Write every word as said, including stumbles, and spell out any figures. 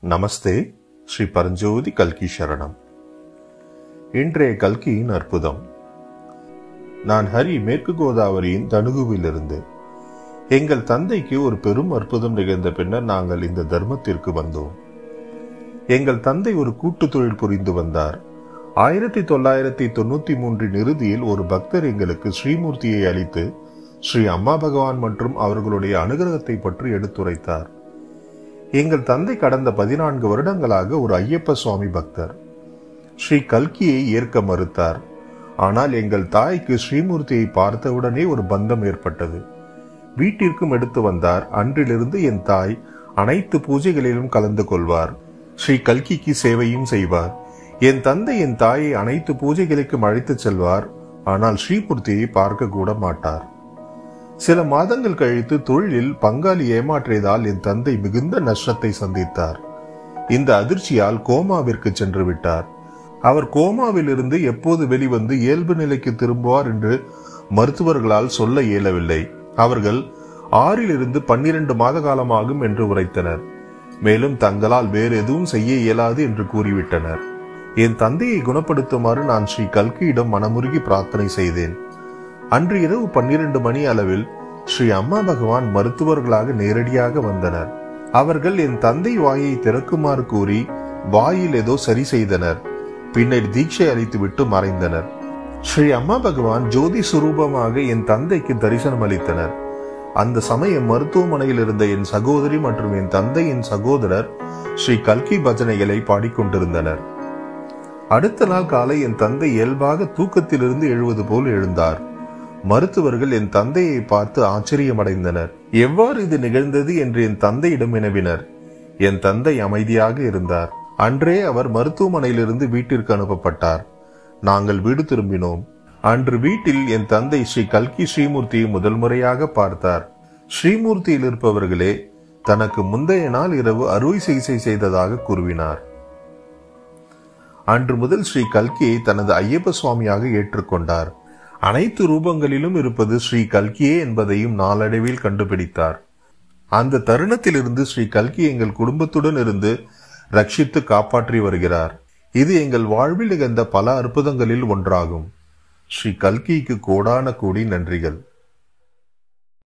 நமஸ்தே. ஸ்ரீ பரஞ்சோதி கல்கி சரணம். இன்றைய கல்கியின் அற்புதம். நான் ஹரி, மேற்கு கோதாவரியின் தனுகுவிலிருந்து. எங்கள் தந்தைக்கு ஒரு பெரும் அற்புதம் நிகழ்ந்த பின்னர் நாங்கள் இந்த தர்மத்திற்கு வந்தோம். எங்கள் தந்தை ஒரு கூட்டு தொழில் புரிந்து வந்தார். ஆயிரத்தி தொள்ளாயிரத்தி தொண்ணூத்தி மூன்றின் இறுதியில் ஒரு பக்தர் எங்களுக்கு ஸ்ரீமூர்த்தியை அளித்து ஸ்ரீ அம்மா பகவான் மற்றும் அவர்களுடைய அனுகிரகத்தை பற்றி எடுத்துரைத்தார். எங்கள் தந்தை கடந்த பதினான்கு வருடங்களாக ஒரு ஐயப்ப சுவாமி பக்தர். ஸ்ரீ கல்கியை ஏற்க மறுத்தார். ஆனால் எங்கள் தாய்க்கு ஸ்ரீமூர்த்தியை பார்த்தவுடனே ஒரு பந்தம் ஏற்பட்டது. வீட்டிற்கும் எடுத்து வந்தார். அன்றிலிருந்து என் தாய் அனைத்து பூஜைகளிலும் கலந்து கொள்வார். ஸ்ரீ கல்கிக்கு சேவையும் செய்வார். என் தந்தை என் தாயை அனைத்து பூஜைகளுக்கும் அழைத்து செல்வார். ஆனால் ஸ்ரீமூர்த்தியை பார்க்க கூட மாட்டார். சில மாதங்கள் கழித்து தொழிலில் பங்காளி ஏமாற்றியதால் என் தந்தை மிகுந்த நஷ்டத்தை சந்தித்தார். இந்த அதிர்ச்சியால் கோமாவிற்கு சென்று விட்டார். அவர் கோமாவில் இருந்து எப்போது வெளிவந்து இயல்பு நிலைக்கு திரும்புவார் என்று மருத்துவர்களால் சொல்ல இயலவில்லை. அவர்கள் ஆறிலிருந்து பன்னிரண்டு மாத காலமாகும் என்று உரைத்தனர். மேலும் தங்களால் வேறு எதுவும் செய்ய இயலாது என்று கூறிவிட்டனர். என் தந்தையை குணப்படுத்துமாறு நான் ஸ்ரீ கல்கியிடம் மனமுருகி பிரார்த்தனை செய்தேன். அன்று இரவு பன்னிரண்டு மணி அளவில் ஸ்ரீ அம்மா பகவான் மருத்துவர்களாக நேரடியாக வந்தனர். அவர்கள் என் தந்தை வாயை திறக்குமாறு கூறி வாயில் ஏதோ சரி செய்தனர். பின்னர் தீட்சை அளித்து விட்டு மறைந்தனர். ஸ்ரீ அம்மா பகவான் ஜோதி சுரூபமாக என் தந்தைக்கு தரிசனம் அளித்தனர். அந்த சமயம் மருத்துவமனையில் இருந்த என் சகோதரி மற்றும் என் தந்தையின் சகோதரர் ஸ்ரீ கல்கி பஜனைகளை பாடிக்கொண்டிருந்தனர். அடுத்த நாள் காலை என் தந்தை இயல்பாக தூக்கத்திலிருந்து எழுவது போல் எழுந்தார். மருத்துவர்கள் என் தந்தையை பார்த்து ஆச்சரியமடைந்தனர். எவ்வாறு இது நிகழ்ந்தது என்று என் தந்தையிடம் வினவினர். என் தந்தை அமைதியாக இருந்தார். அன்றே அவர் மருத்துவமனையிலிருந்து வீட்டிற்கு அனுப்பப்பட்டார். நாங்கள் வீடு திரும்பினோம். அன்று வீட்டில் என் தந்தை ஸ்ரீ கல்கி ஸ்ரீமூர்த்தியை முதல் முறையாக பார்த்தார். ஸ்ரீமூர்த்தியில் இருப்பவர்களே தனக்கு முந்தைய நாள் இரவு அறுவை சிகிச்சை செய்ததாக கூறினார். அன்று முதல் ஸ்ரீ கல்கியை தனது ஐயப்ப சுவாமியாக ஏற்றுக்கொண்டார். அனைத்து ரூபங்களிலும் இருப்பது ஸ்ரீ கல்கியே என்பதையும் நாளடைவில் கண்டுபிடித்தார். அந்த தருணத்திலிருந்து ஸ்ரீ கல்கி எங்கள் குடும்பத்துடன் இருந்து ரட்சித்து காப்பாற்றி வருகிறார். இது எங்கள் வாழ்வில் நிகழ்ந்த பல அற்புதங்களில் ஒன்றாகும். ஸ்ரீ கல்கிக்கு கோடான கோடி நன்றிகள்.